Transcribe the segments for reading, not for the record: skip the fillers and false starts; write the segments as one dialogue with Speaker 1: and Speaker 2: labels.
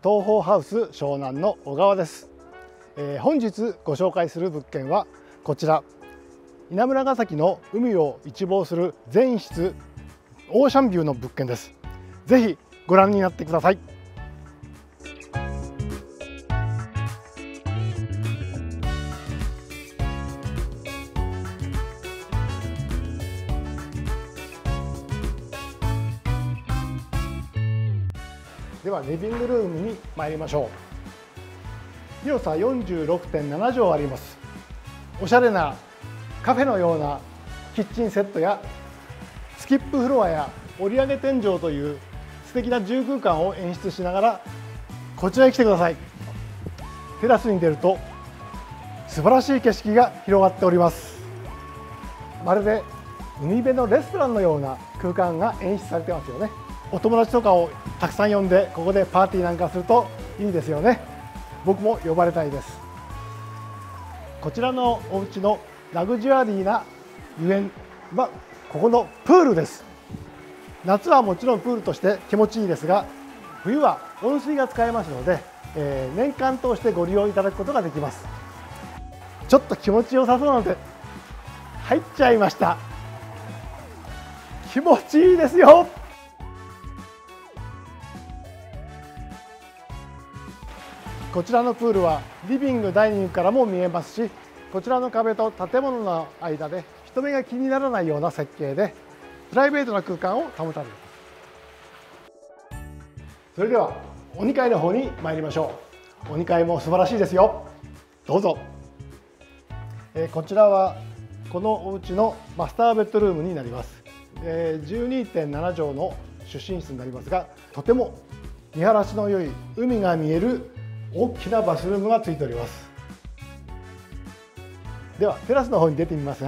Speaker 1: 東宝ハウス湘南の小川です。本日ご紹介する物件はこちら、稲村ヶ崎の海を一望する全室オーシャンビューの物件です。ぜひご覧になってください。ではリビングルームに参りましょう。広さ 46.7 畳あります。おしゃれなカフェのようなキッチンセットやスキップフロアや折り上げ天井という素敵な住空間を演出しながらこちらへ来てください。テラスに出ると素晴らしい景色が広がっております。まるで海辺のレストランのような空間が演出されてますよね。お友達とかをたくさん呼んでここでパーティーなんかするといいですよね。僕も呼ばれたいです。こちらのお家のラグジュアリーなゆえんはここのプールです。夏はもちろんプールとして気持ちいいですが、冬は温水が使えますので、年間通してご利用いただくことができます。ちょっと気持ちよさそうなので入っちゃいました。気持ちいいですよ。こちらのプールはリビング、ダイニングからも見えますし、こちらの壁と建物の間で人目が気にならないような設計でプライベートな空間を保たれる。それではお2階の方に参りましょう。お2階も素晴らしいですよ。どうぞ。こちらはこのお家のマスターベッドルームになります。12.7 畳の出身室になりますが、とても見晴らしの良い海が見える大きなバスルームがついております。ではテラスの方に出てみますが、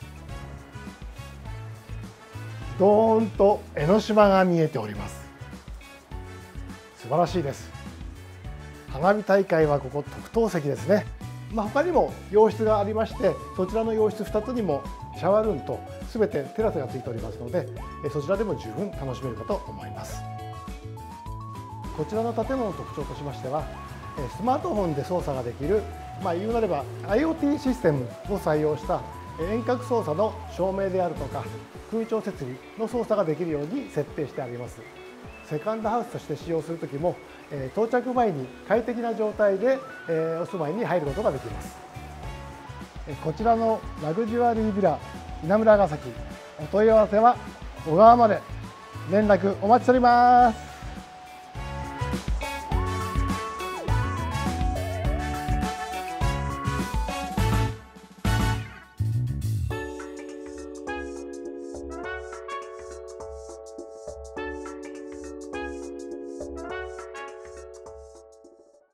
Speaker 1: ドーンと江ノ島が見えております。素晴らしいです。花火大会はここ特等席ですね。他にも洋室がありまして、そちらの洋室2つにもシャワールームと全てテラスがついておりますので、そちらでも十分楽しめるかと思います。こちらの建物の特徴としましては、スマートフォンで操作ができる、言うなれば IoT システムを採用した遠隔操作の照明であるとか空調設備の操作ができるように設定してあります。セカンドハウスとして使用するときも、到着前に快適な状態で、お住まいに入ることができます。こちらのラグジュアリービラ稲村ヶ崎、お問い合わせは小川まで連絡お待ちしております。